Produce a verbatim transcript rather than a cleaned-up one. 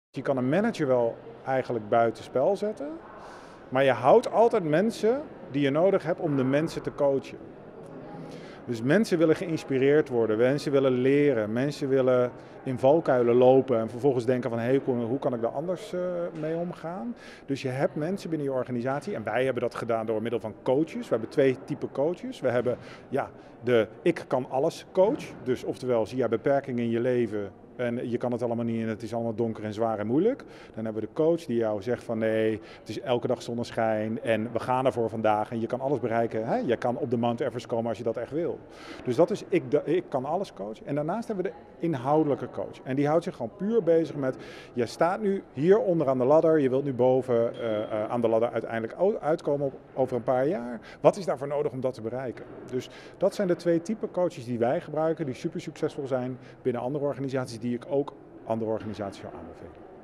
Je kan een manager wel eigenlijk buitenspel zetten, maar je houdt altijd mensen die je nodig hebt om de mensen te coachen. Dus mensen willen geïnspireerd worden, mensen willen leren, mensen willen in valkuilen lopen en vervolgens denken van hey, hoe kan ik daar anders uh, mee omgaan. Dus je hebt mensen binnen je organisatie en wij hebben dat gedaan door middel van coaches. We hebben twee typen coaches. We hebben ja, de ik kan alles coach, dus oftewel zie jij beperkingen in je leven en je kan het allemaal niet en het is allemaal donker en zwaar en moeilijk. Dan hebben we de coach die jou zegt van nee, het is elke dag zonneschijn en we gaan ervoor vandaag en je kan alles bereiken. Hè? Je kan op de Mount Everest komen als je dat echt wil. Dus dat is ik, ik kan alles coach. En daarnaast hebben we de inhoudelijke coach. En die houdt zich gewoon puur bezig met, je staat nu hier onder aan de ladder, je wilt nu boven uh, uh, aan de ladder uiteindelijk uitkomen op, over een paar jaar. Wat is daarvoor nodig om dat te bereiken? Dus dat zijn de twee typen coaches die wij gebruiken, die super succesvol zijn binnen andere organisaties, die ik ook andere organisaties zou aanbevelen.